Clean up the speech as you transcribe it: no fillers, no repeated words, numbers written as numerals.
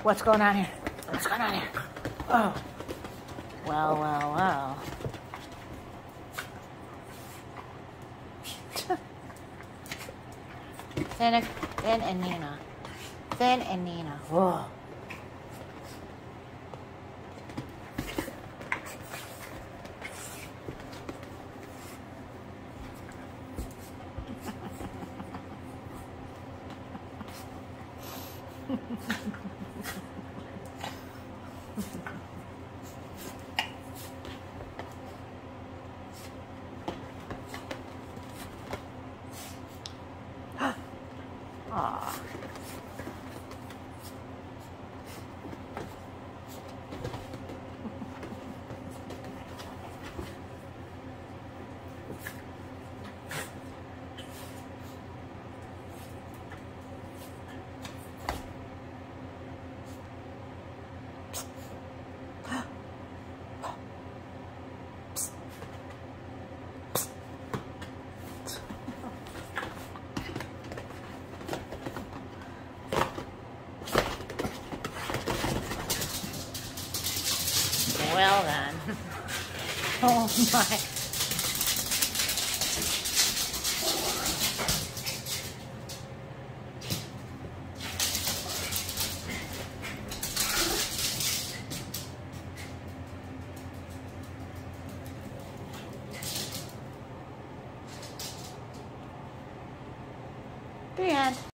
What's going on here? What's going on here? Oh. Well, well, well. Then and Nina. Then and Nina. Whoa. Aw. Well then. Oh my. The end.